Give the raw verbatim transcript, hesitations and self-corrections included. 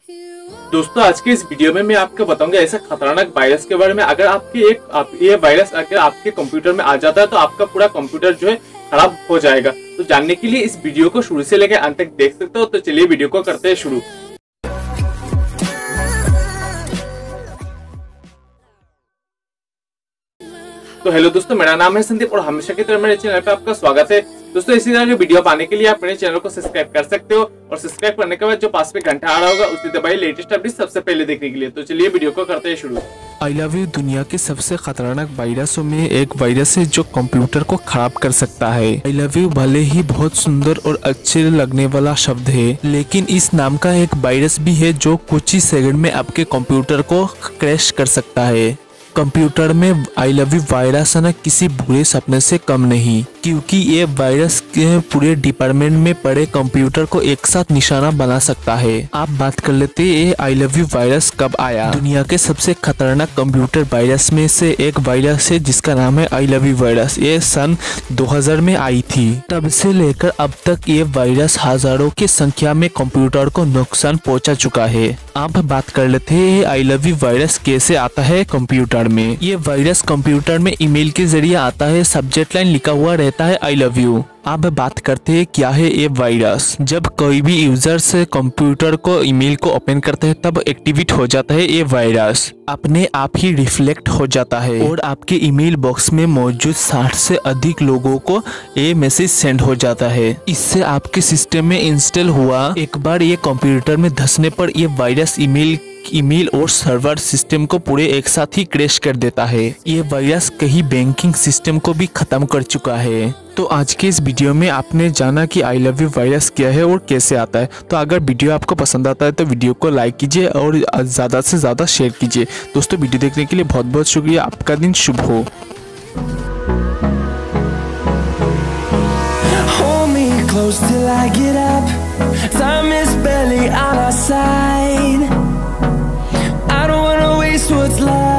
दोस्तों आज के इस वीडियो में मैं आपको बताऊंगा ऐसा खतरनाक वायरस के बारे में। अगर आपके एक आप, ये वायरस अगर आपके कंप्यूटर में आ जाता है तो आपका पूरा कंप्यूटर जो है खराब हो जाएगा। तो जानने के लिए इस वीडियो को शुरू से लेकर अंत तक देख सकते हो। तो चलिए वीडियो को करते हैं शुरू। तो हेलो दोस्तों, मेरा नाम है संदीप और हमेशा की तरह मेरे चैनल पे आपका स्वागत है। दोस्तों इसी तरह के वीडियो पाने के लिए आप मेरे चैनल को सब्सक्राइब कर सकते हो और सब्सक्राइब करने के बाद जो पास में घंटा आ रहा होगा उसे दबाइए लेटेस्ट अपडेट सबसे पहले देखने के लिए। तो चलिए वीडियो को करते हैं शुरू। आई लव यू दुनिया के सबसे खतरनाक वायरसों में एक वायरस है जो कंप्यूटर को खराब कर सकता है। आई लव यू भले ही बहुत सुंदर और अच्छे लगने वाला शब्द है, लेकिन इस नाम का एक वायरस भी है जो कुछ ही सेकंड में आपके कंप्यूटर को क्रैश कर सकता है। कंप्यूटर में आई लव यू वायरस आना किसी बुरे सपने से कम नहीं, क्योंकि ये वायरस के पूरे डिपार्टमेंट में पड़े कंप्यूटर को एक साथ निशाना बना सकता है। आप बात कर लेते हैं ये आई लव यू वायरस कब आया। दुनिया के सबसे खतरनाक कंप्यूटर वायरस में से एक वायरस है जिसका नाम है आई लव यू वायरस। ये सन दो हज़ार में आई थी। तब से लेकर अब तक ये वायरस हजारों की संख्या में कंप्यूटर को नुकसान पहुंचा चुका है। आप बात कर लेते हैं आई लव यू वायरस कैसे आता है कंप्यूटर में। ये वायरस कंप्यूटर में ईमेल के जरिए आता है। सब्जेक्ट लाइन लिखा हुआ रहता है आई लव यू। अब बात करते हैं क्या है ये वायरस। जब कोई भी यूजर से कंप्यूटर को ईमेल को ओपन करते हैं तब एक्टिवेट हो जाता है ये वायरस। अपने आप ही रिफ्लेक्ट हो जाता है और आपके ईमेल बॉक्स में मौजूद साठ से अधिक लोगों को ये मैसेज सेंड हो जाता है। इससे आपके सिस्टम में इंस्टॉल हुआ एक बार ये कंप्यूटर में धंसने पर ये वायरस ईमेल ईमेल और सर्वर सिस्टम को पूरे एक साथ ही क्रैश कर देता है। ये वायरस कहीं बैंकिंग सिस्टम को भी खत्म कर चुका है। तो आज के इस वीडियो में आपने जाना कि आई लव यू वायरस क्या है और कैसे आता है। तो अगर वीडियो आपको पसंद आता है तो वीडियो को लाइक कीजिए और ज़्यादा से ज़्यादा शेयर कीजिए। दोस्तों वीडियो देखने के लिए बहुत बहुत शुक्रिया। आपका दिन शुभ हो। Close till I get up. Time is barely on our side. I don't wanna waste what's left.